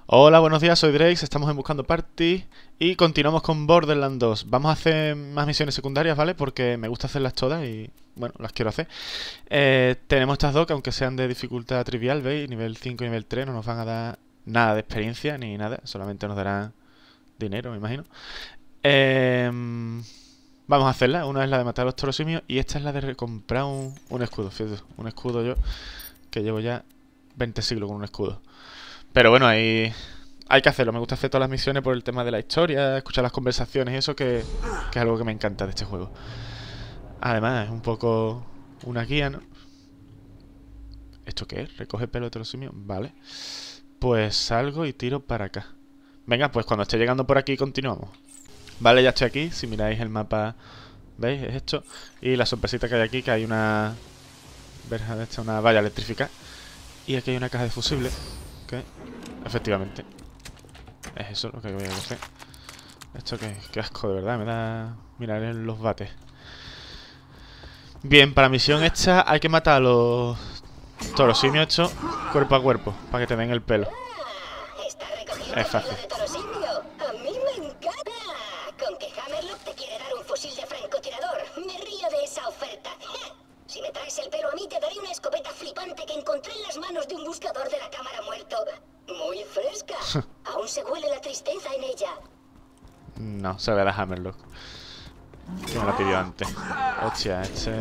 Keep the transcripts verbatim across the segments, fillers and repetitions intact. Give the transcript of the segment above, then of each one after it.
Hola, buenos días, soy Drake, estamos en Buscando Party y continuamos con Borderlands dos. Vamos a hacer más misiones secundarias, ¿vale? Porque me gusta hacerlas todas y, bueno, las quiero hacer. Eh, tenemos estas dos que aunque sean de dificultad trivial, ¿veis? Nivel cinco y nivel tres no nos van a dar nada de experiencia ni nada, solamente nos darán dinero, me imagino. Eh, vamos a hacerla, una es la de matar a los torosimios y esta es la de comprar un, un escudo, fíjate, un escudo yo que llevo ya veinte siglos con un escudo. Pero bueno, hay, hay que hacerlo. Me gusta hacer todas las misiones por el tema de la historia, escuchar las conversaciones y eso, que, que es algo que me encanta de este juego. Además, es un poco una guía, ¿no? ¿Esto qué es? ¿Recoge pelo de torosimios? Vale. Pues salgo y tiro para acá. Venga, pues cuando esté llegando por aquí continuamos. Vale, ya estoy aquí. Si miráis el mapa, ¿veis? Es esto. Y la sorpresita que hay aquí, que hay una verja de esta, una valla electrificada. Y aquí hay una caja de fusibles. Que, efectivamente, es eso lo que voy a coger. Esto que, que asco, de verdad, me da mirar en los bates. Bien, para la misión esta hay que matar a los torosimios estos cuerpo a cuerpo, para que te den el pelo. Es fácil. A mí me encanta. Con que Hammerlock te quiere dar un fusil de francotirador. Me río de esa oferta. Si me traes el pelo a mí, te daré una escopeta flipante que encontré en las manos de un buscador de la cámara muerto. Muy fresca. Aún se huele la tristeza en ella. No, se ve a Hammerlock. Que me la pidió antes. Hostia, este...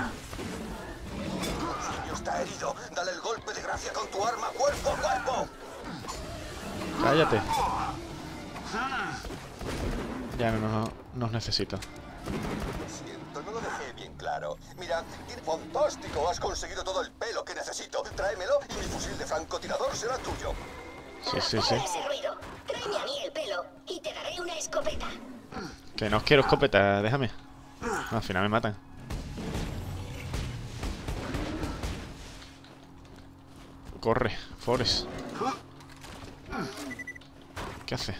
El está herido. Dale el golpe de gracia con tu arma cuerpo a cuerpo. Cállate. Ya no, no, no os necesito. Siento, no lo dejé bien claro. Mira, fantástico, has conseguido todo el pelo que necesito. Tráemelo y mi fusil de francotirador será tuyo. Sí, sí, sí. Ese ruido. Tráeme a mí el pelo y te daré una escopeta. Que no os quiero escopeta, déjame. No, al final me matan. Corre, Forrest. ¿Qué hace?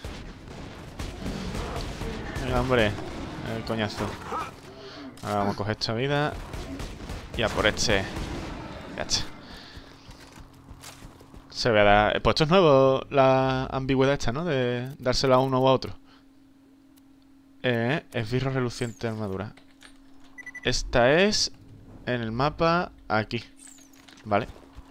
Venga, hombre. El coñazo. Ahora vamos a coger esta vida. Y a por este. Ya está. Se ve a dar... Pues esto es nuevo, la ambigüedad esta, ¿no? De dárselo a uno o a otro. Eh, esbirro reluciente de armadura. Esta es en el mapa aquí. Vale.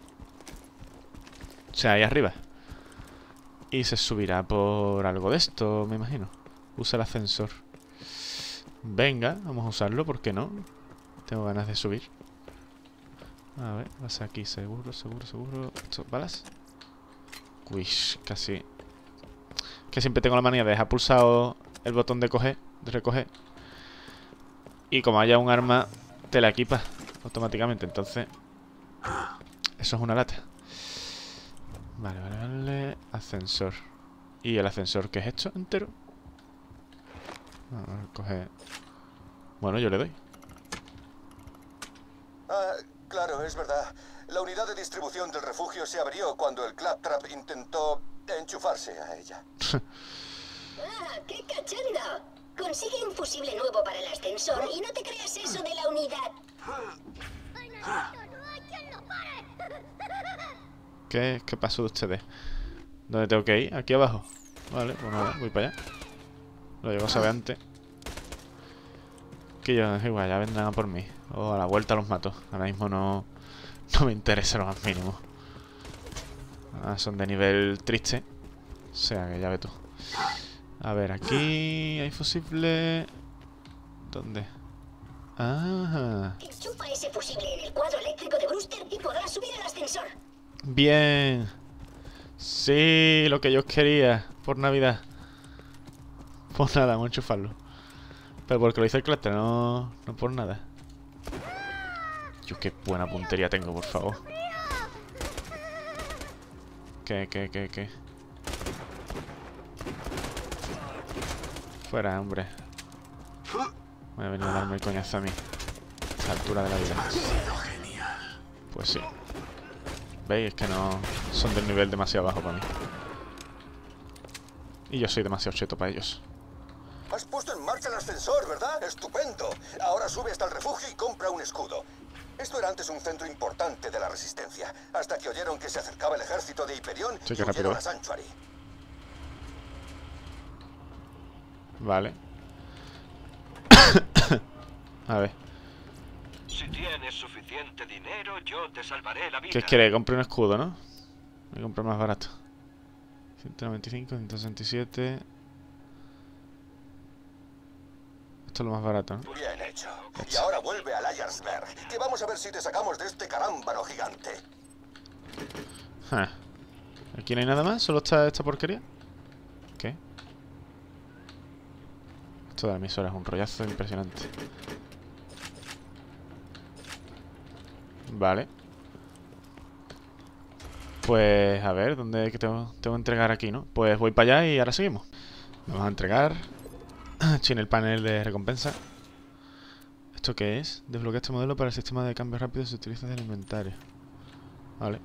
O sea, ahí arriba. Y se subirá por algo de esto, me imagino. Usa el ascensor. Venga, vamos a usarlo, ¿por qué no? Tengo ganas de subir. A ver, vas aquí, seguro, seguro, seguro. ¿Esto, balas? Uy, casi. Que siempre tengo la manía de dejar pulsado el botón de coger, de recoger. Y como haya un arma, te la equipas automáticamente. Entonces, eso es una lata. Vale, vale, vale. Ascensor. ¿Y el ascensor qué es esto entero? A ver, coge. Bueno, yo le doy. Ah, claro, es verdad. La unidad de distribución del refugio se abrió cuando el Claptrap intentó enchufarse a ella. ¡Ah, qué cachondo! Consigue un fusible nuevo para el ascensor y no te creas eso de la unidad. ¿Qué, qué pasó de ustedes? ¿Dónde tengo que ir? ¿Aquí abajo? Vale, pues nada, voy para allá. Lo llego a saber antes. Que yo, igual, ya vendrán a por mí. O a la vuelta los mato. Ahora mismo no, no me interesa lo más mínimo. Ah, son de nivel triste. O sea que ya ves tú. A ver, aquí hay fusible. ¿Dónde? Ah. Enchufa ese fusible en el cuadro eléctrico de Brewster y podrás subir al ascensor. Bien. Sí, lo que yo quería por Navidad. Pues nada, vamos a enchufarlo. Pero porque lo hice el clúster, no, no por nada. Yo qué buena puntería tengo, por favor. ¿Qué, qué, qué, qué? Fuera, hombre. Me ha venido a darme el coñazo a mí. A esta altura de la vida. Pues sí. ¿Veis? Es que no... Son del nivel demasiado bajo para mí. Y yo soy demasiado cheto para ellos. Has puesto en marcha el ascensor, ¿verdad? ¡Estupendo! Ahora sube hasta el refugio y compra un escudo. Esto era antes un centro importante de la resistencia, hasta que oyeron que se acercaba el ejército de Hyperion Sí, y qué rápido, huyeron ¿eh? a Sanctuary. Vale. A ver. Si tienes suficiente dinero, yo te salvaré la vida. ¿Qué quiere? Compré un escudo, ¿no? Voy a comprar más barato. ciento noventa y cinco, ciento sesenta y siete. Esto es lo más barato, ¿no? Bien hecho. Y ahora vuelve a Liarsberg, que vamos a ver si te sacamos de este carámbano gigante. Ah. ¿Aquí no hay nada más? ¿Solo está esta porquería? ¿Qué? Esto de la emisora es un rollazo impresionante. Vale. Pues a ver, ¿dónde que tengo, tengo que entregar aquí, no? Pues voy para allá y ahora seguimos. Vamos a entregar. Chin el panel de recompensa. ¿Esto qué es? Desbloquea este modelo para el sistema de cambio rápido. Se utiliza desde el inventario. Vale.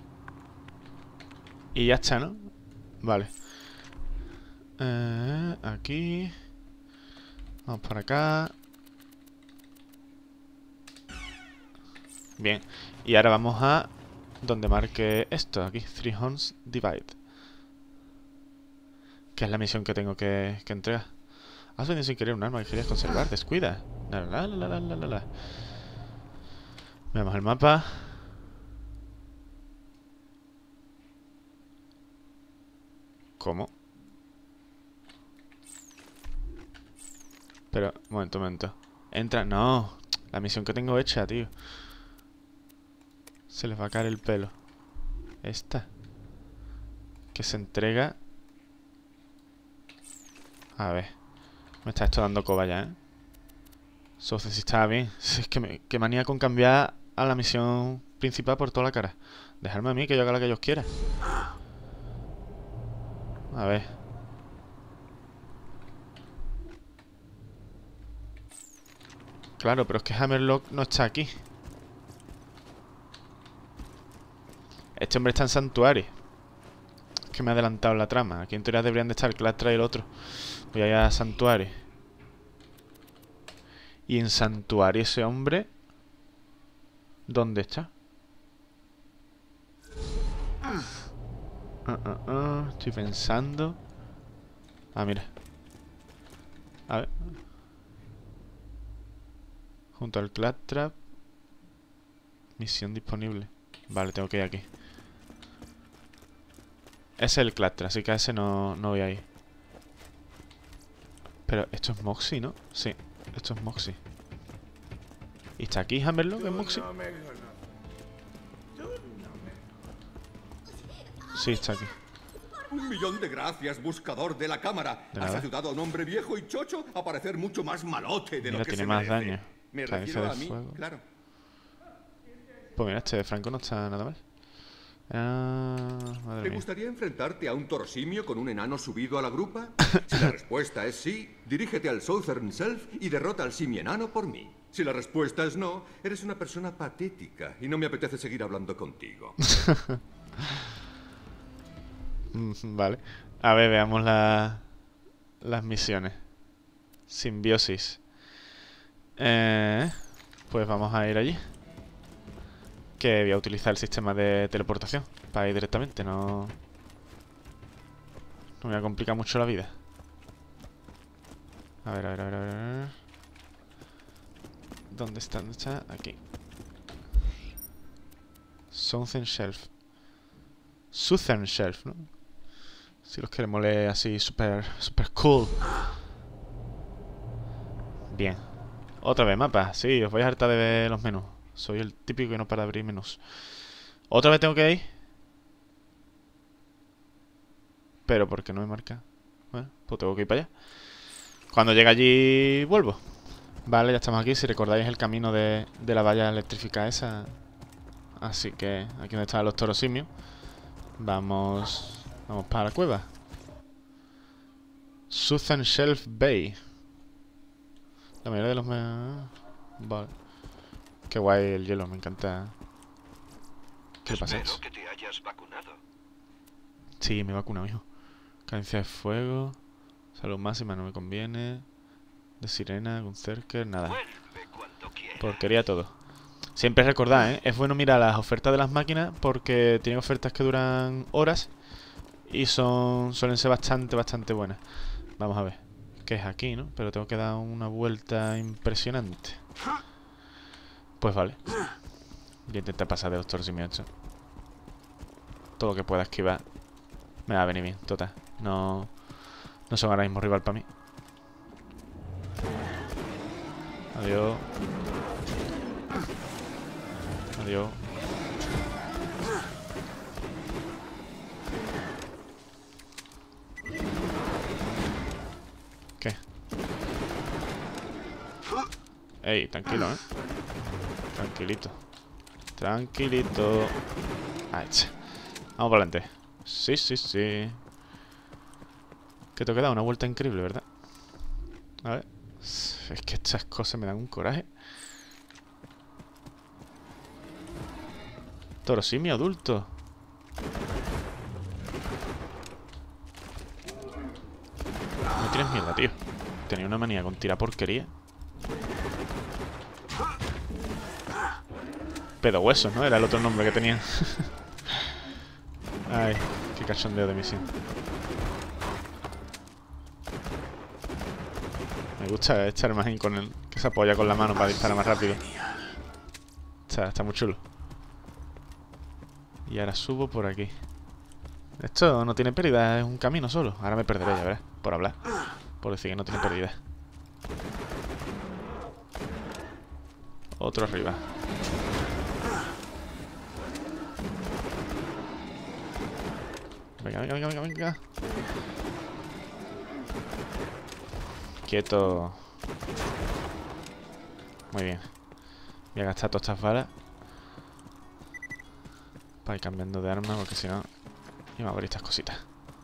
Y ya está, ¿no? Vale. Eh, aquí. Vamos para acá. Bien. Y ahora vamos a donde marque esto, aquí. Three Homes Divide. Que es la misión que tengo que, que entregar. Has vendido sin querer un arma que querías conservar. Descuida. La, la, la, la, la, la, la. Veamos el mapa. ¿Cómo? Pero, un momento, un momento. Entra... No. La misión que tengo hecha, tío. Se les va a caer el pelo. Esta. Que se entrega... A ver. Me está esto dando coba ya, ¿eh? Soce, si estaba bien. Es que me... Qué manía con cambiar a la misión principal por toda la cara. Dejarme a mí que yo haga lo que ellos quieran. A ver. Claro, pero es que Hammerlock no está aquí. Este hombre está en Santuario. Es que me ha adelantado la trama. Aquí en teoría deberían de estar Clastra y el otro. Voy a ir a Santuario. Y en Santuario ese hombre... ¿Dónde está? Uh, uh, uh, estoy pensando. Ah, mira. A ver. Junto al Claptrap. Misión disponible. Vale, tengo que ir aquí. Ese es el Claptrap, así que a ese no, no voy a ir. Pero esto es Moxie, ¿no? Sí, esto es Moxie. ¿Y está aquí Hammerlock en Moxie? Sí, está aquí. Un millón de gracias, buscador de la cámara. De Has nada. ayudado a un hombre viejo y chocho a parecer mucho más malote de Mira, lo que tiene se más merece. daño. Me Cabeza refiero de a mí, fuego. claro. Pues mira, este de Franco no está nada mal. Ah, madre ¿Te mía. gustaría enfrentarte a un torosimio con un enano subido a la grupa? Si la respuesta es sí, dirígete al Southern Self y derrota al simienano por mí. Si la respuesta es no, eres una persona patética y no me apetece seguir hablando contigo. Mm, Vale. A ver, veamos la, las misiones. Simbiosis. Eh, pues vamos a ir allí. Que voy a utilizar el sistema de teleportación para ir directamente, no... No me voy a complicar mucho la vida. A ver, a ver, a ver, a ver, a ver. ¿Dónde está? ¿Dónde está? Aquí. Southern Shelf. Southern Shelf, ¿no? Si los queremos leer así, super, super cool. Bien. Otra vez mapa. Sí, os voy a hartar de ver los menús. Soy el típico que no para de abrir menús. ¿Otra vez tengo que ir? Pero ¿por qué no me marca? Bueno, pues tengo que ir para allá. Cuando llegue allí, vuelvo. Vale, ya estamos aquí. Si recordáis el camino de, de la valla electrificada esa. Así que aquí donde están los toros simios. Vamos... Vamos para la cueva. Southern Shelf Bay. La mayoría de los... Me... Vale. Qué guay el hielo, me encanta. ¿Qué le pasa? Espero que te hayas vacunado. Sí, me he vacunado, hijo. Cadencia de fuego. Salud máxima no me conviene. De sirena, Gunzerker, nada. Vuelve cuando quieras. Porquería todo. Siempre recordad, ¿eh? Es bueno mirar las ofertas de las máquinas porque tienen ofertas que duran horas y son suelen ser bastante, bastante buenas. Vamos a ver. Ok, que es aquí, ¿no? Pero tengo que dar una vuelta impresionante. Pues vale. Voy a intentar pasar de Doctor Simio ocho. Todo lo que pueda esquivar me va a venir bien, total. No, no son ahora mismo rival para mí. Adiós. Adiós. ¿Qué? Ey, tranquilo, ¿eh? Tranquilito. Tranquilito. Ahí está. Vamos para adelante. Sí, sí, sí. Que te queda una vuelta increíble, ¿verdad? A ver. Es que estas cosas me dan un coraje. Torosimio adulto. No tienes mierda, tío. Tenía una manía con tirar porquería. Pedo huesos, ¿no? Era el otro nombre que tenía. Ay, qué cachondeo de misión. Me gusta echar más in con el que se apoya con la mano para disparar más rápido. Está, está muy chulo. Y ahora subo por aquí. Esto no tiene pérdida, es un camino solo. Ahora me perderé, ya verás, por hablar. Por decir que no tiene pérdida. Otro arriba. Venga, venga, venga, venga, venga. Quieto. Muy bien. Voy a gastar todas estas balas para ir cambiando de arma, porque si no iba a abrir estas cositas.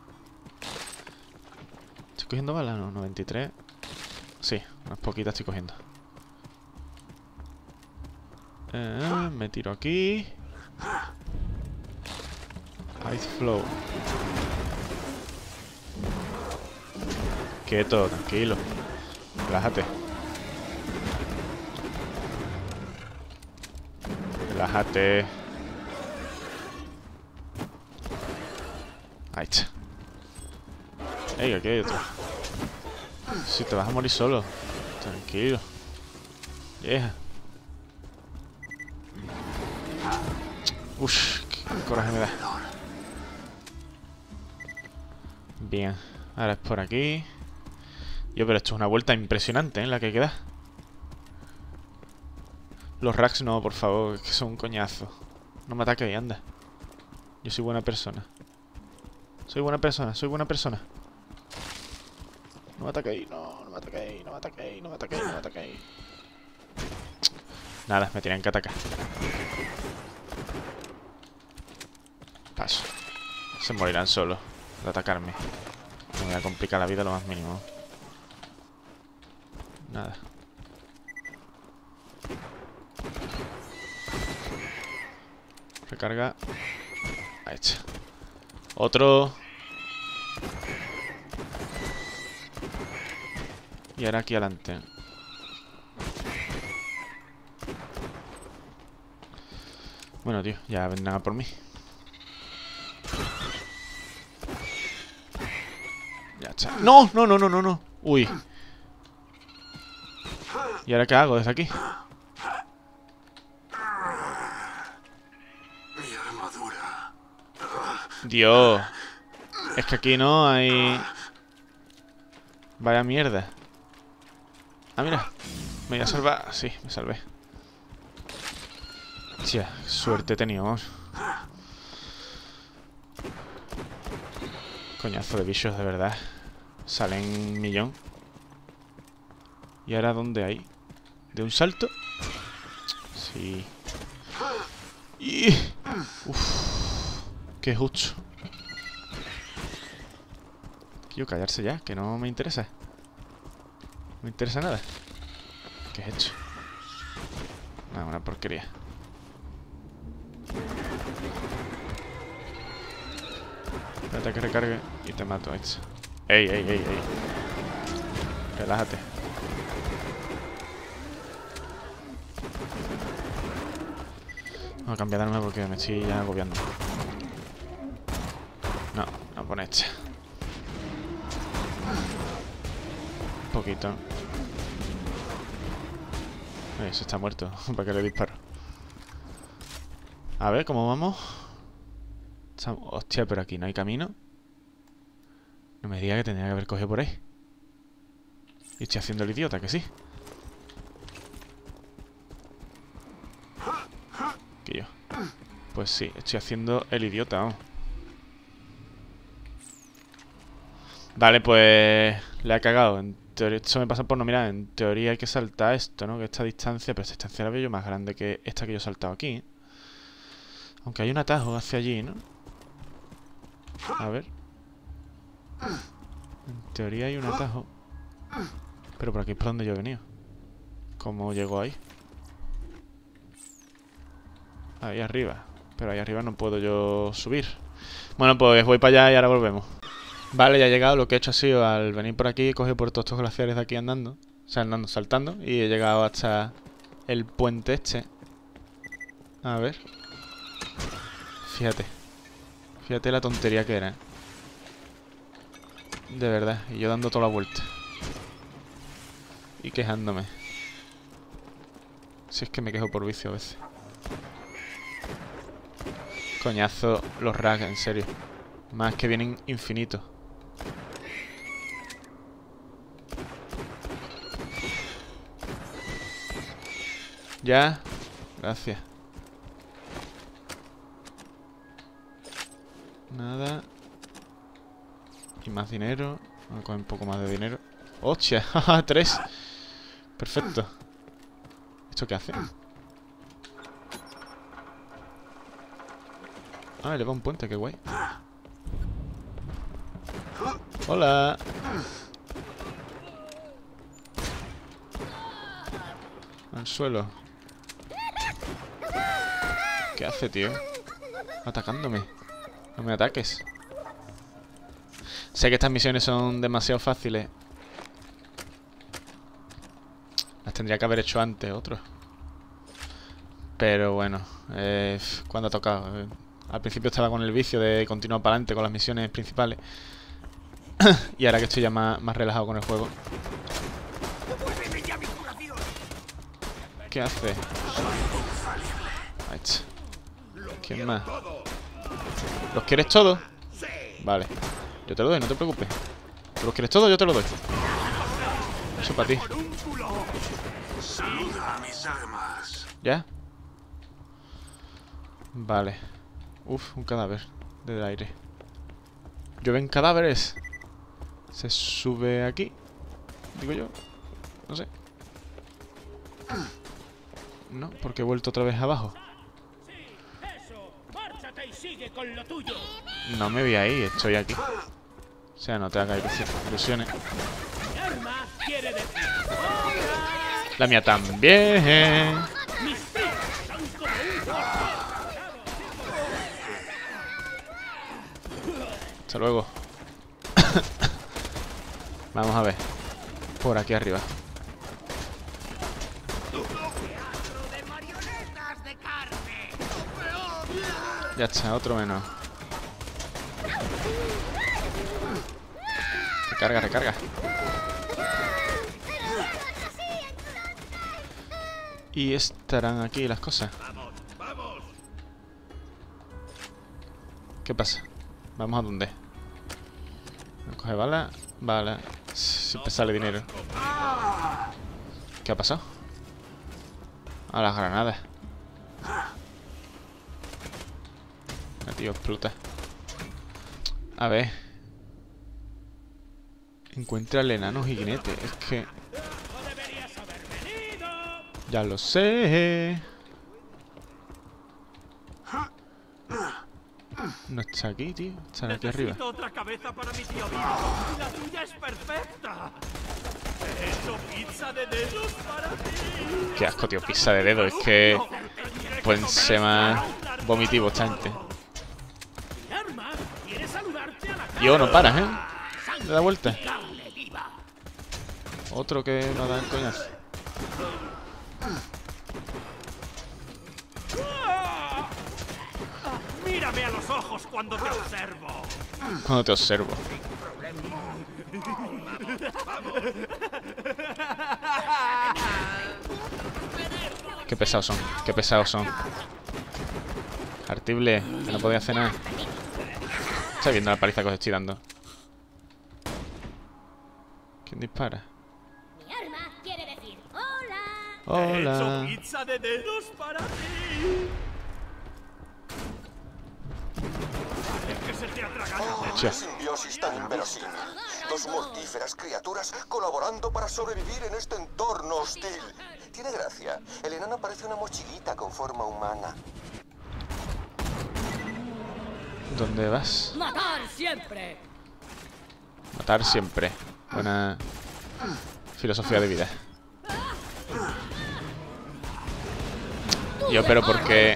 ¿Estoy cogiendo balas? No, noventa y tres. Sí, unas poquitas estoy cogiendo. Eh, me tiro aquí. Ice Flow. Quieto, tranquilo. Relájate. Relájate. Ahí está. Ey, aquí hay otro. Si te vas a morir solo. Tranquilo. Vieja. Uff, qué coraje me da. Bien. Ahora es por aquí. Yo, pero esto es una vuelta impresionante, ¿eh? La que queda. Los racks no, por favor, es que son un coñazo. No me ataques, anda. Yo soy buena persona. Soy buena persona, soy buena persona. No me ataquéis, no, no me ataquéis, no me ataquéis, no me ataquéis, no me ataquéis. Nada, me tienen que atacar. Paso. Se morirán solos de atacarme. Me voy a complicar la vida lo más mínimo. Nada. Recarga. Ahí está. Otro. Y ahora aquí adelante. Bueno, tío, ya vendrán a por mí. Ya está. ¡No! No, no, no, no, no. Uy. ¿Y ahora qué hago desde aquí? Mi armadura. Dios. Es que aquí no hay... Vaya mierda. Ah, mira. Me voy a salvar. Sí, me salvé. Tía, suerte he tenido, vamos. Coñazo de bichos, de verdad. Salen un millón. ¿Y ahora dónde hay? ¿De un salto? Sí. Y... Uf. Qué justo. Quiero callarse ya, que no me interesa. No me interesa nada. ¿Qué he hecho? Nada, una porquería. Espérate que recargue y te mato. Ey, ey, ey, ey. Relájate. Vamos a cambiar de arma porque me estoy ya agobiando. No, no pone esta. poquito. Ese está muerto. ¿Para qué le disparo? A ver, ¿cómo vamos? Hostia, pero aquí no hay camino. No me diga que tenía que haber cogido por ahí. Y estoy haciendo el idiota, que sí. Que yo. Pues sí, estoy haciendo el idiota, vamos. Vale, pues le ha cagado. En teoría, eso me pasa por no mirar. En teoría hay que saltar esto, ¿no? Que esta distancia, pero esta distancia la veo yo más grande que esta que yo he saltado aquí, ¿eh? Aunque hay un atajo hacia allí, ¿no? A ver. En teoría hay un atajo. Pero por aquí es por donde yo he venido. ¿Cómo llego ahí? Ahí arriba. Pero ahí arriba no puedo yo subir. Bueno, pues voy para allá y ahora volvemos. Vale, ya he llegado. Lo que he hecho ha sido, al venir por aquí, he cogido por todos estos glaciares de aquí andando. O sea, andando, saltando. Y he llegado hasta el puente este. A ver. Fíjate. Fíjate la tontería que era, ¿eh? De verdad. Y yo dando toda la vuelta. Y quejándome. Si es que me quejo por vicio a veces. Coñazo los rags, en serio. Más que vienen infinitos. Ya. Gracias. Nada. Y más dinero. Vamos a coger un poco más de dinero. ¡Hostia! ¡Jaja! ¡Tres! Perfecto. ¿Esto qué hace? Ah, eleva un puente, qué guay. ¡Hola! Al suelo. ¿Qué hace, tío? Atacándome. No me ataques. Sé que estas misiones son demasiado fáciles. Las tendría que haber hecho antes, otros. Pero bueno, eh, cuando ha tocado. Eh, al principio estaba con el vicio de continuar para adelante con las misiones principales. Y ahora que estoy ya más, más relajado con el juego. ¿Qué hace? Ahí está. ¿Quién más? ¿Los quieres todos? Vale. Yo te lo doy, no te preocupes. ¿Tú los quieres todos? Yo te lo doy. Eso para ti. ¿Ya? Vale. Uf, un cadáver del aire. ¿Llueven cadáveres? ¿Se sube aquí? Digo yo. No sé. No, porque he vuelto otra vez abajo. No me vi ahí, estoy aquí. O sea, no te hagas ilusiones. La mía también. Hasta luego. Vamos a ver. Por aquí arriba. Ya está, otro menos. Recarga, recarga. Y estarán aquí las cosas. ¿Qué pasa? ¿Vamos a dónde? Coge bala. Bala. Siempre sale dinero. ¿Qué ha pasado? A las granadas. Ah, tío, explota. A ver. Encuentra al enano jinete. Es que... ya lo sé. No está aquí, tío. Está aquí arriba. Otra cabeza para mi tío. La tuya es perfecta. He hecho pizza de dedos para ti. Qué asco, tío. Pizza de dedos. Es que... pueden ser más vomitivos esta gente. Tío, no paras, ¿eh? Le da vuelta. Otro que nos da el coñazo. Mira Mírame a los ojos cuando te observo. Cuando te observo. Qué pesados son, qué pesados son. Artible, que no podía hacer nada. Está viendo la paliza que os estoy dando. ¿Quién dispara? Mi arma quiere decir hola. He hecho Hola. pizza de dedos para ti. Es que se te ha tragado. ¡Qué simbiosis tan inverosímil! Dos mortíferas criaturas colaborando para sobrevivir en este entorno hostil. Tiene gracia. El enano parece una mochilita con forma humana. ¿Dónde vas? Matar siempre. Matar siempre. Buena filosofía de vida. Yo, pero porque...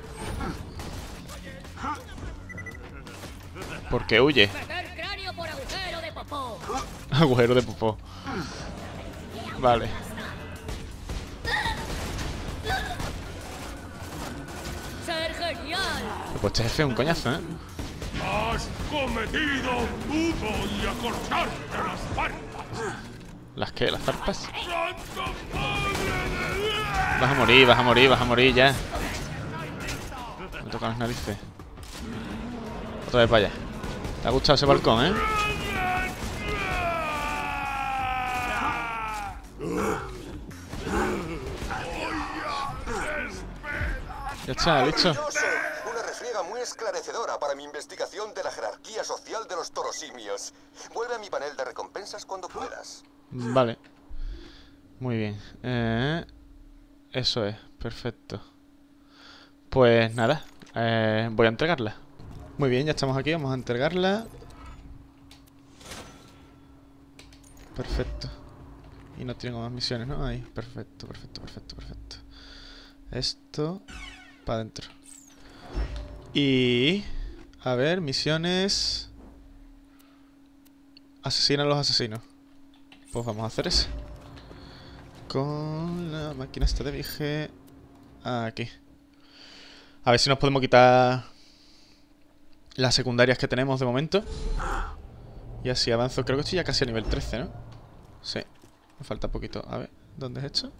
Porque huye. Meter cráneo por agujero de popó. Agujero de popó. Vale. Ser genial. Pues este jefe es un coñazo, ¿eh? Has cometido uno y acortarte las partes. ¿Las qué? ¿Las zarpas? ¡Santo Padre de Dios! Vas a morir, vas a morir, vas a morir ya. Me tocan las narices. Otra vez para allá. ¿Te ha gustado ese balcón, eh? Ya está, listo. ¡Maravilloso! Una refriega muy esclarecedora para mi investigación de la jerarquía social de los torosimios. Vuelve a mi panel de recompensas cuando puedas. Vale. Muy bien. Eh, eso es, perfecto. Pues nada, eh, voy a entregarla. Muy bien, ya estamos aquí, vamos a entregarla. Perfecto. Y no tengo más misiones, ¿no? Ahí, perfecto, perfecto, perfecto, perfecto. Esto para adentro. Y... a ver, misiones... Asesina a los asesinos. Pues vamos a hacer eso. Con la máquina esta de viaje. Aquí. A ver si nos podemos quitar las secundarias que tenemos de momento. Y así avanzo. Creo que estoy ya casi a nivel trece, ¿no? Sí. Me falta poquito. A ver, ¿dónde es esto?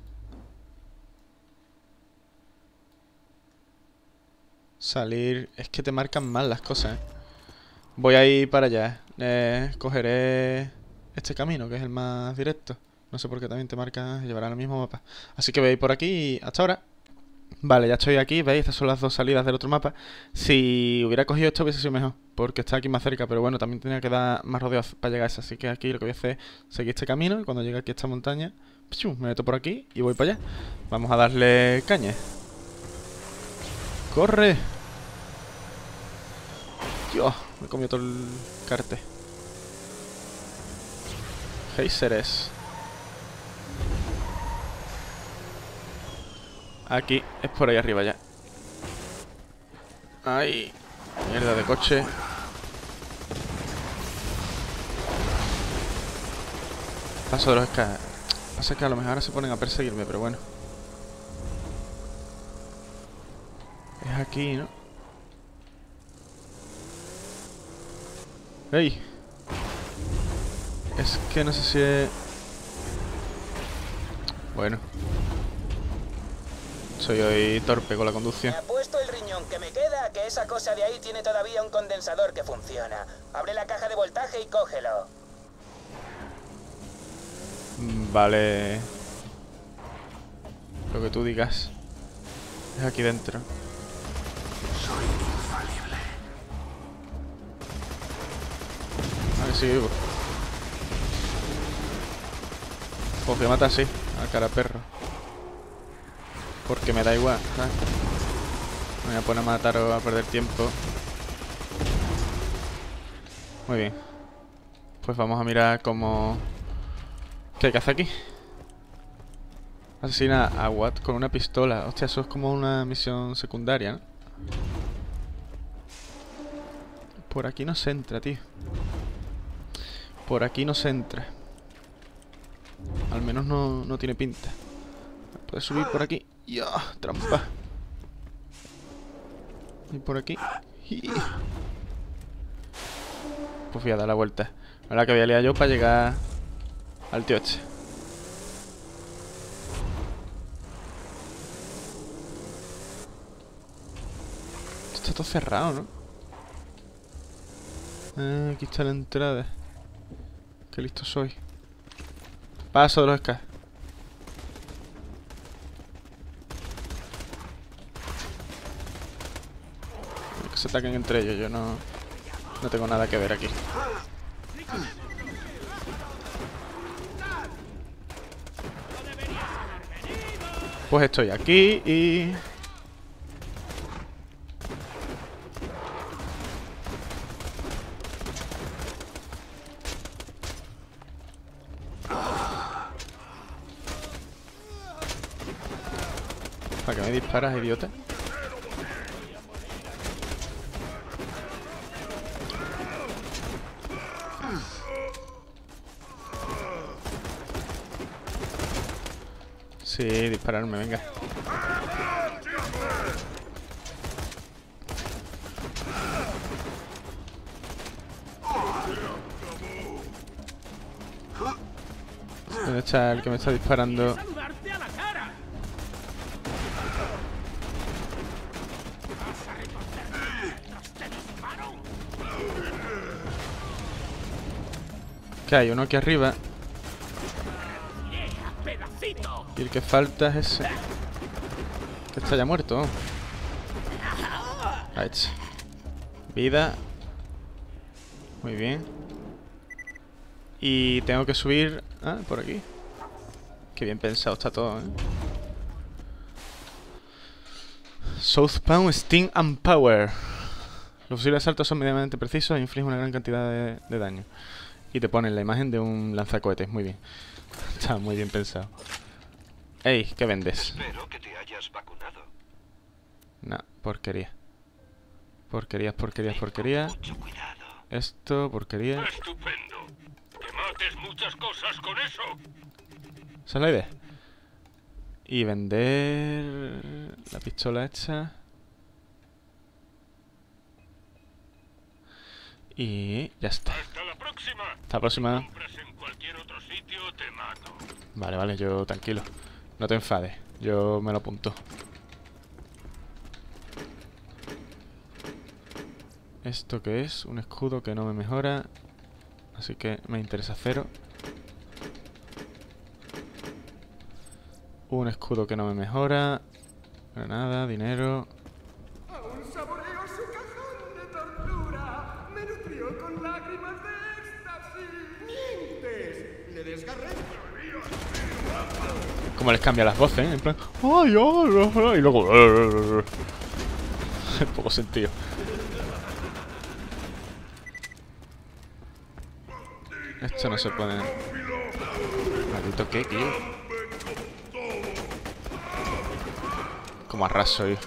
Salir... Es que te marcan mal las cosas, ¿eh? Voy a ir para allá. Eh, cogeré este camino, que es el más directo. No sé por qué también te marca... Llevará al mismo mapa. Así que voy a ir por aquí y hasta ahora. Vale, ya estoy aquí, ¿veis? Estas son las dos salidas del otro mapa. Si hubiera cogido esto hubiese sido mejor, porque está aquí más cerca, pero bueno, también tenía que dar más rodeos para llegar a esa. Así que aquí lo que voy a hacer es seguir este camino y cuando llegue aquí a esta montaña, me meto por aquí y voy para allá. Vamos a darle caña. ¡Corre! Dios, me he comido todo el carte. Géiseres. Aquí, es por ahí arriba ya. Ay, mierda de coche. Paso de los escas. Pasa que a lo mejor ahora se ponen a perseguirme, pero bueno. Es aquí, ¿no? ¡Ey! Es que no sé si es... Bueno. Soy hoy torpe con la conducción. Me apuesto el riñón que me queda a que esa cosa de ahí tiene todavía un condensador que funciona. Abre la caja de voltaje y cógelo. Vale. Lo que tú digas. Es aquí dentro. Soy infalible. A ver si vivo. Pues voy a matar así, a cara perro. Porque me da igual, ¿sabes? Me voy a poner a matar o a perder tiempo. Muy bien. Pues vamos a mirar cómo... ¿Qué hay que hacer aquí? Asesina a Watt con una pistola. Hostia, eso es como una misión secundaria, ¿no? Por aquí no se entra, tío. Por aquí no se entra. Al menos no, no tiene pinta. Puedes subir por aquí. ¡Ya! ¡Trampa! Y por aquí. Pues voy a dar la vuelta. Ahora que voy a liar yo para llegar al tío este. Está todo cerrado, ¿no? Ah, aquí está la entrada. Qué listo soy. Paso de los Sky. Que se ataquen entre ellos, yo no... No tengo nada que ver aquí. Pues estoy aquí y... ¿Para qué me disparas, idiota? Sí, dispararme, venga. ¿Dónde está el que me está disparando? ¡Saludarte a la cara! ¡Vas a reconocerme mientras te disparo! ¿Qué hay? Uno aquí arriba. ¡Yeah, pedacito! Y el que falta es ese. Que está ya muerto. Ahí está. Vida. Muy bien. Y tengo que subir... Ah, por aquí. Qué bien pensado está todo, ¿eh? Southbound, Sting and Power. Los fusiles de asalto son medianamente precisos e infligen una gran cantidad de, de daño. Y te ponen la imagen de un lanzacohetes. Muy bien. Está muy bien pensado. Ey, ¿qué vendes? Espero que te hayas vacunado. Nah, porquería. Porquerías, porquerías, porquerías. Mucho cuidado. Esto, porquería. ¡Estupendo! ¡Que mates muchas cosas con eso! Esa es la idea. Y vender la pistola esta. Y ya está. ¡Hasta la próxima! Hasta la próxima. Compras en cualquier otro sitio, te mato. Vale, vale, yo tranquilo. No te enfades. Yo me lo apunto. ¿Esto qué es? Un escudo que no me mejora. Así que me interesa cero. Un escudo que no me mejora. Granada, dinero. Aún saboreo su cajón de tortura. Me nutrió con lágrimas de éxtasis. ¡Mientes! Le desgarré. Como les cambia las voces, ¿eh? En plan... ¡Ay, ay, ay! Y luego... Poco sentido. Esto no se puede... Maldito qué, tío. Como arraso, yo.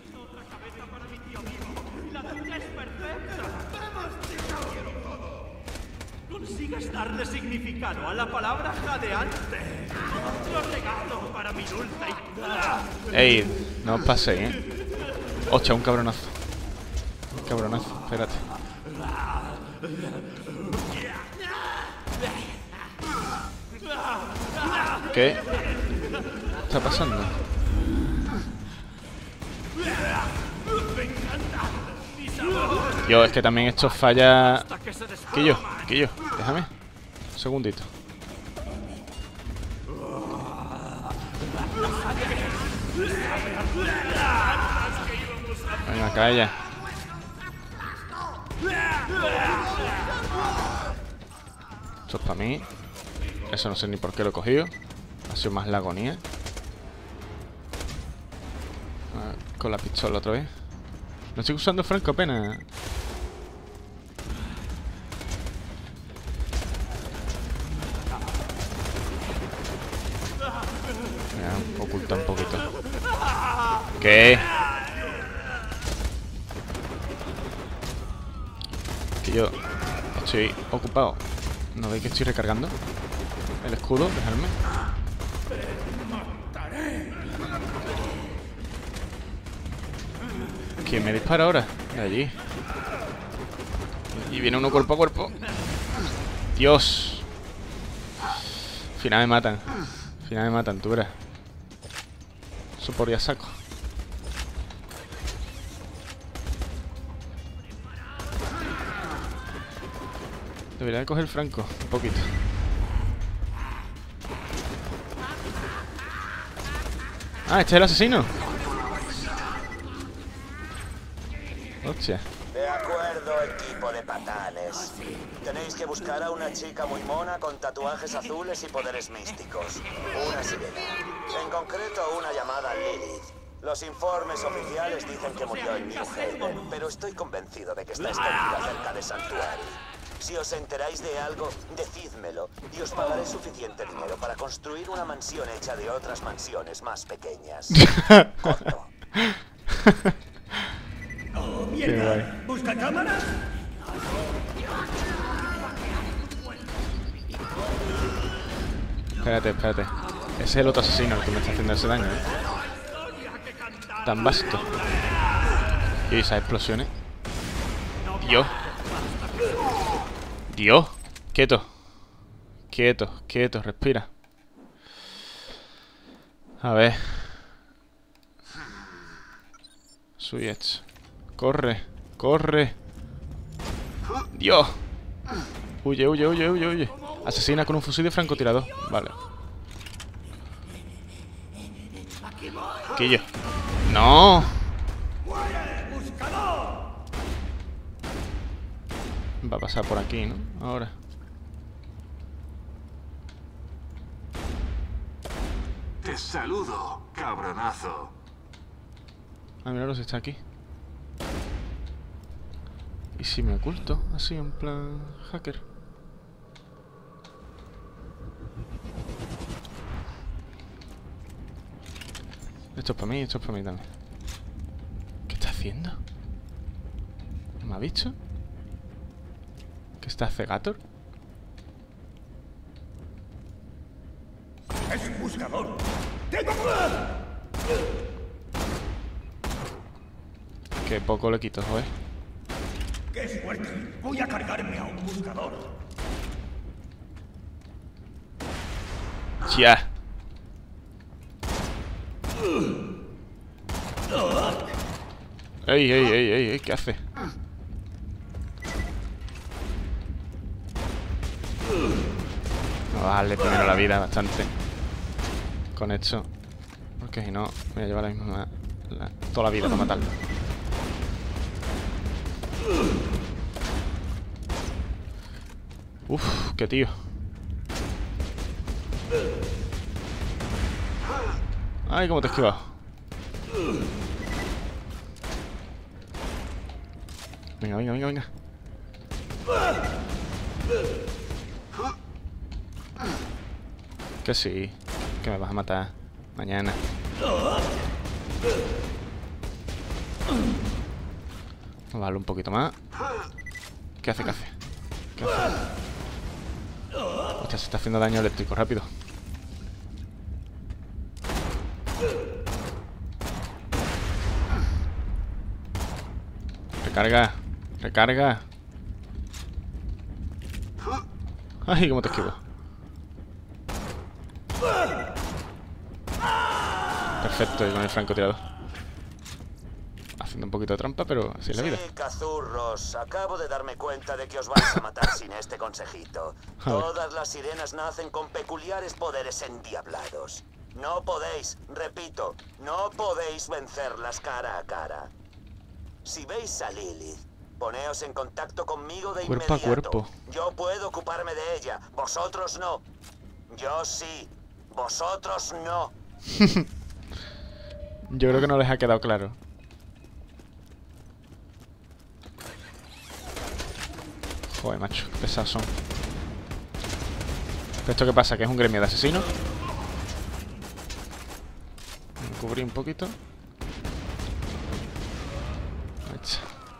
¿Consigues darle significado a la palabra jadeante? Lo regalo para mi dulce y... Ey, no os paséis, ¿eh? Hostia, un cabronazo. Un cabronazo, espérate. ¿Qué está pasando? Yo, es que también esto falla... Quillo, Quillo, déjame. Un segundito. Venga, calla. Esto es para mí. Eso no sé ni por qué lo he cogido. Ha sido más la agonía. Ah, con la pistola otra vez. No estoy usando franco apenas. Mira, oculta un poquito. ¿Qué? Que yo estoy ocupado. ¿No veis que estoy recargando el escudo? Dejadme. ¿Quién me dispara ahora? De allí. Y viene uno cuerpo a cuerpo. Dios. Al final me matan. Al final me matan, tú verás. Eso por ya saco. Debería de coger el franco, un poquito. Ah, este es el asesino. Hostia. De acuerdo, equipo de patanes. Tenéis que buscar a una chica muy mona con tatuajes azules y poderes místicos. Una sirena. En concreto, una llamada Lilith. Los informes oficiales dicen que murió en New Haven, pero estoy convencido de que está escondida cerca de Santuario. Si os enteráis de algo, decídmelo y os pagaré suficiente dinero para construir una mansión hecha de otras mansiones más pequeñas. Corto. ¡Oh, mierda! ¿Busca cámaras? Espérate, espérate. Ese es el otro asesino el que me está haciendo ese daño, ¿eh? Tan vasto. Y esas explosiones. Dios. Dios. Quieto. Quieto, quieto, respira. A ver. Switch. Corre, corre. Dios. Huye, huye, huye, huye, huye. Asesina con un fusil de francotirador. Vale. Quillo. No. Va a pasar por aquí, ¿no? Ahora. Te saludo, cabronazo. Ah, míralo si está aquí. ¿Y si me oculto? Así, en plan hacker. Esto es para mí, esto es para mí también. ¿Qué está haciendo? ¿No me ha visto? ¿Qué está Cegator? ¡Es un buscador! ¡Tengo! Qué poco le quito, joder. ¡Qué suerte! Voy a cargarme a un buscador. Ya. Ey, ey, ey, ey, ey, ¿qué hace? Vamos a darle primero la vida bastante. Con esto. Porque si no, me voy a llevar la misma. La, toda la vida para matarlo. Uf, qué tío. Ay, cómo te he esquivado. Venga, venga, venga, venga. Que sí, que me vas a matar mañana. Vamos a darle un poquito más. ¿Qué hace, qué hace? ¿Qué hace? Hostia, se está haciendo daño eléctrico, rápido. Recarga, recarga. Ay, cómo te esquivo. Perfecto, y con el francotirador. Haciendo un poquito de trampa, pero así es la vida. Sí, cazurros, acabo de darme cuenta de que os vais a matar sin este consejito. Todas las sirenas nacen con peculiares poderes endiablados. No podéis, repito, no podéis vencerlas cara a cara. Si veis a Lilith, poneos en contacto conmigo de Cuerpo a inmediato. cuerpo. Yo puedo ocuparme de ella, vosotros no. Yo sí, vosotros no. Yo creo que no les ha quedado claro. Joder, macho, qué pesados son. ¿Esto qué pasa? ¿Que es un gremio de asesinos? Me cubrí un poquito. Ahí está.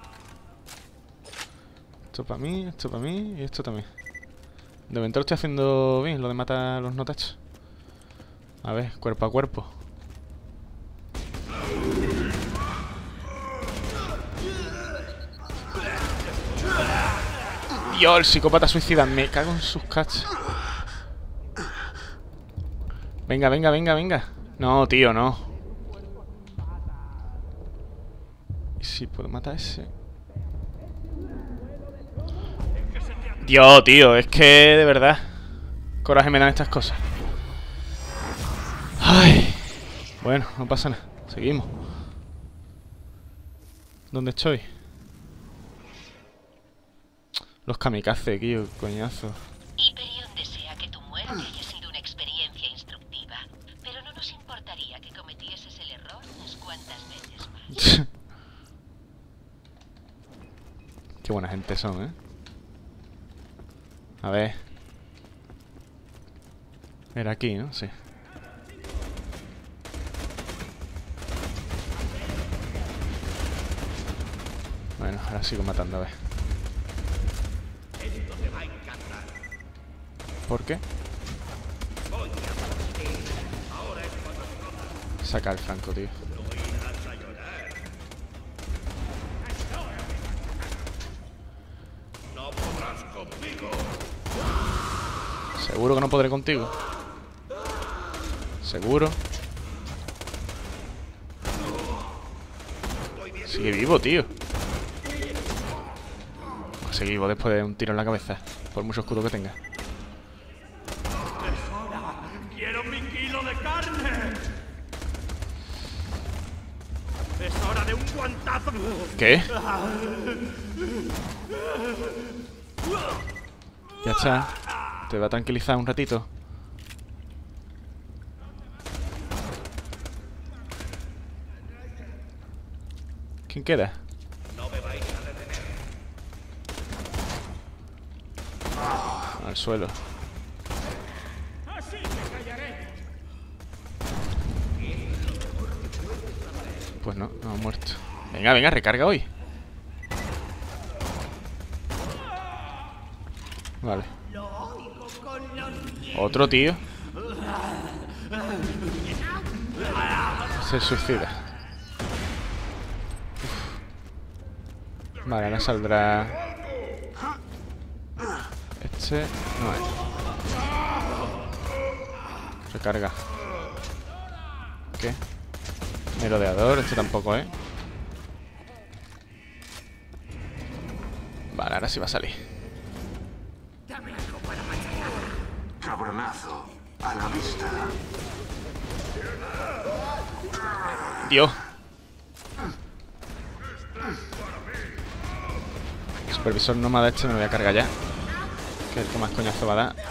Esto para mí, esto para mí y esto también. De momento lo estoy haciendo bien, lo de matar a los notachos. A ver, cuerpo a cuerpo. Dios, el psicópata suicida. Me cago en sus cachas. Venga, venga, venga, venga. No, tío, no. ¿Y si puedo matar a ese? Dios, tío, es que de verdad coraje me dan estas cosas. Ay. Bueno, no pasa nada. Seguimos. ¿Dónde estoy? Los kamikaze, tío, coñazo. Hyperion desea que tu muerte haya sido una experiencia instructiva, pero no nos importaría que cometieses el error unas cuantas veces más. Qué buena gente son, ¿eh? A ver. Era aquí, ¿no? Sí. Bueno, ahora sigo matando, a ver. ¿Por qué? Saca el franco, tío. Seguro que no podré contigo. Seguro. Sigue vivo, tío. Sigue vivo después de un tiro en la cabeza. Por mucho escudo que tenga. ¡Quiero mi kilo de carne! ¡Es hora de un guantazo! ¿Qué? Ya está. Te va a tranquilizar un ratito. ¿Quién queda? Al suelo. Pues no, no ha muerto. Venga, venga, recarga hoy. Vale. Otro tío. Se suicida. Uf. Vale, ahora saldrá. Este no es. Recarga. ¿Qué? Merodeador, este tampoco, ¿eh? Vale, ahora sí va a salir. Cabronazo. A la vista. Dios. Supervisor nómada este me lo voy a cargar ya. Que es el que más coñazo va a dar.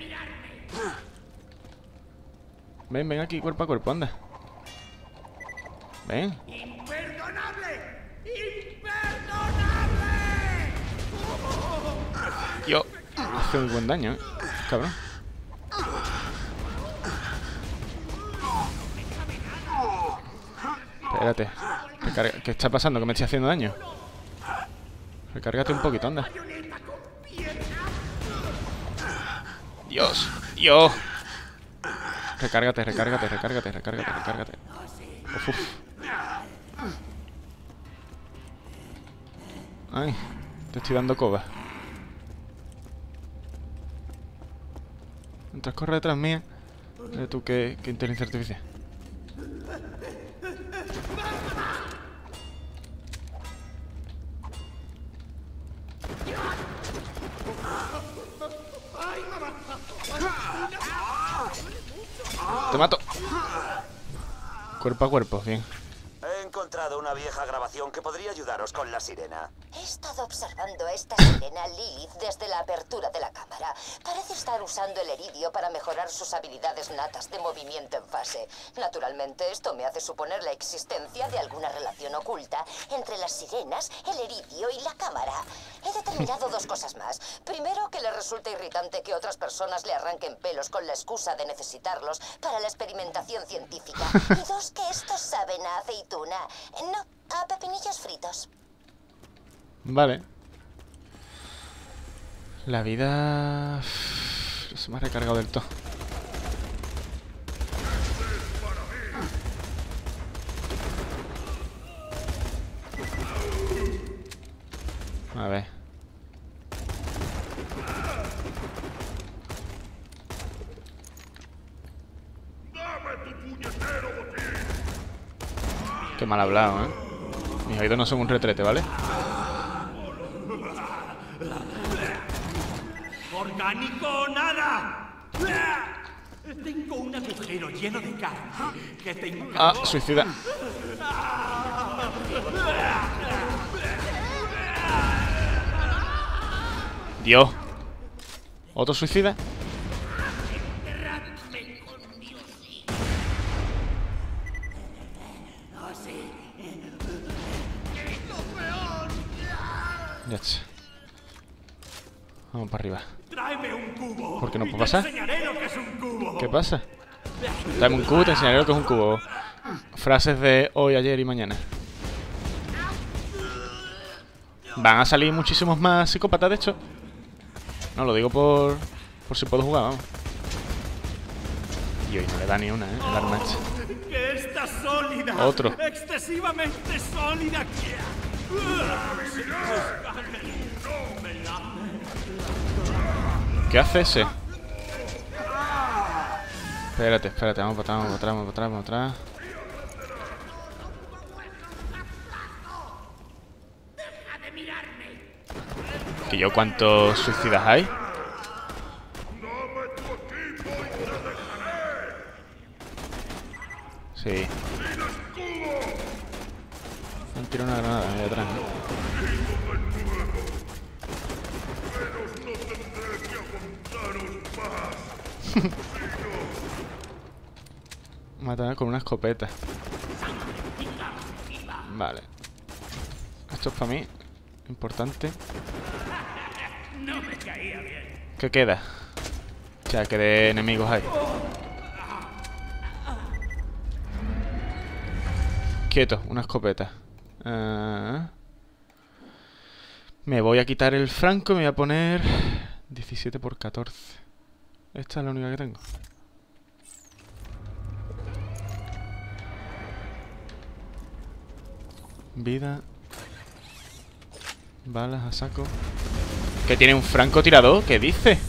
Ven, ven aquí, cuerpo a cuerpo, anda. Ven. ¡Imperdonable! ¡Imperdonable! Dios. Hace muy buen daño, eh. Cabrón. Espérate. Recarga. ¿Qué está pasando? ¿Que me estoy haciendo daño? Recárgate un poquito, anda. Dios. Dios. Recárgate, recárgate, recárgate, recárgate, recárgate. Uf, uf. Ay, te estoy dando coba. Mientras corre detrás mía. Eh, tú, qué, qué inteligencia artificial. Te mato. Cuerpo a cuerpo, bien. He encontrado una vieja grabación que podría ayudaros con la sirena. He estado observando a esta sirena Lilith desde la apertura de la cámara. Parece estar usando el eridio para mejorar sus habilidades natas de movimiento en fase. Naturalmente, esto me hace suponer la existencia de alguna relación oculta entre las sirenas, el eridio y la cámara. He determinado dos cosas más. Primero, que le resulta irritante que otras personas le arranquen pelos con la excusa de necesitarlos para la experimentación científica. Y dos, que estos saben a aceituna. No, a pepinillos fritos. Vale. La vida... se me ha recargado del todo. A ver. Qué mal hablado, ¿eh? Mis oídos no son un retrete, ¿vale? ¡Orgánico nada! Tengo un agujero lleno de carne que te encanta. Ah, suicida. Dios. ¿Otro suicida? Ya está. Vamos para arriba. Tráeme un cubo. ¿Por qué no y puedo pasar? Te enseñaré lo que es un cubo. ¿Qué pasa? Dame un cubo, te enseñaré lo que es un cubo. Frases de hoy, ayer y mañana. Van a salir muchísimos más psicópatas, de hecho. No, lo digo por... por si puedo jugar, vamos. Y hoy no le da ni una, ¿eh? El arma esta. Que está sólida. Otro. Excesivamente sólida. ¿Qué hace ese? Espérate, espérate, vamos para atrás, vamos para atrás, vamos para atrás, vamos para atrás. ¿Que yo cuántos suicidas hay? Sí. Me han tirado una granada ahí atrás, ¿no? Matar con una escopeta. Vale. Esto es para mí. Importante. ¿Qué queda? O sea, que de enemigos hay. Quieto, una escopeta. Uh, me voy a quitar el franco y me voy a poner diecisiete por catorce. Esta es la única que tengo. Vida. Balas a saco. ¿Que tiene un francotirador? ¿Qué dice?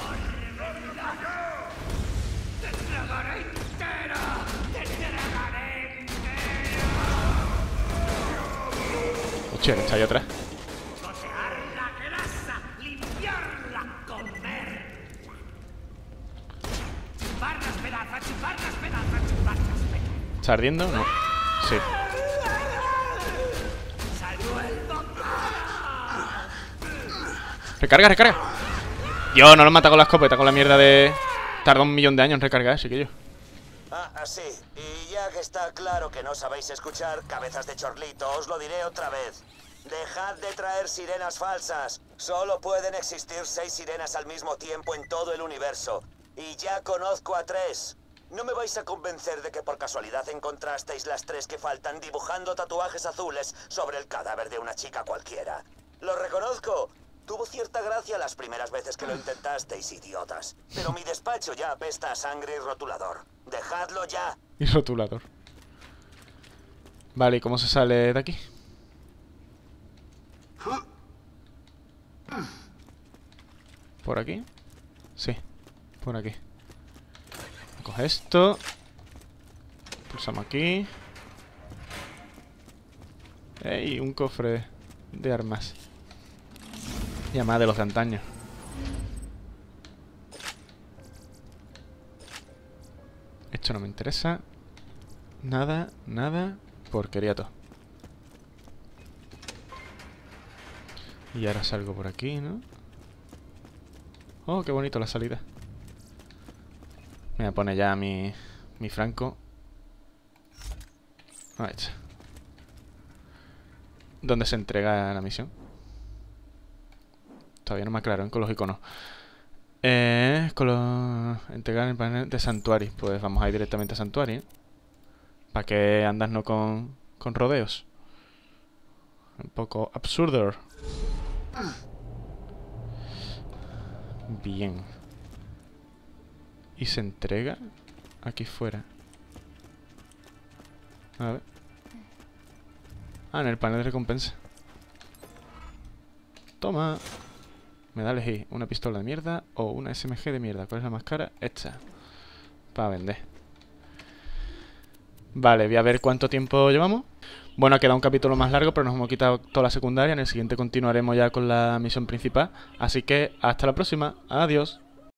Hostia, que está ahí atrás. ¿Está ardiendo? No. Sí. Recarga, recarga. Yo no lo mata con la escopeta, con la mierda de... Tarda un millón de años en recargar, así que yo. Ah, sí. Y ya que está claro que no sabéis escuchar, cabezas de chorlito, os lo diré otra vez. Dejad de traer sirenas falsas. Solo pueden existir seis sirenas al mismo tiempo en todo el universo. Y ya conozco a tres. No me vais a convencer de que por casualidad encontrasteis las tres que faltan dibujando tatuajes azules sobre el cadáver de una chica cualquiera. Lo reconozco. Tuvo cierta gracia las primeras veces que lo intentasteis, idiotas. Pero mi despacho ya apesta a sangre y rotulador. ¡Dejadlo ya! Y rotulador. Vale, ¿y cómo se sale de aquí? ¿Por aquí? Sí, por aquí. Coge esto. Pulsamos aquí. ¡Ey! Un cofre de armas. Llamada de los de antaño. Esto no me interesa. Nada, nada. Porquería todo. Y ahora salgo por aquí, ¿no? Oh, qué bonito la salida. Me voy a poner ya mi, mi franco. Ahí está. ¿Dónde se entrega la misión? Todavía no me aclaro, con los iconos. Eh, con los... Entregar el panel de Sanctuary. Pues vamos a ir directamente a Sanctuary, ¿eh? ¿Para qué andas no con, con rodeos? Un poco absurdo. Bien. Y se entrega aquí fuera. A ver. Ah, en el panel de recompensa. Toma. Me da a elegir una pistola de mierda o una S M G de mierda. ¿Cuál es la más cara? Esta. Para vender. Vale, voy a ver cuánto tiempo llevamos. Bueno, ha quedado un capítulo más largo, pero nos hemos quitado toda la secundaria. En el siguiente continuaremos ya con la misión principal. Así que hasta la próxima. Adiós.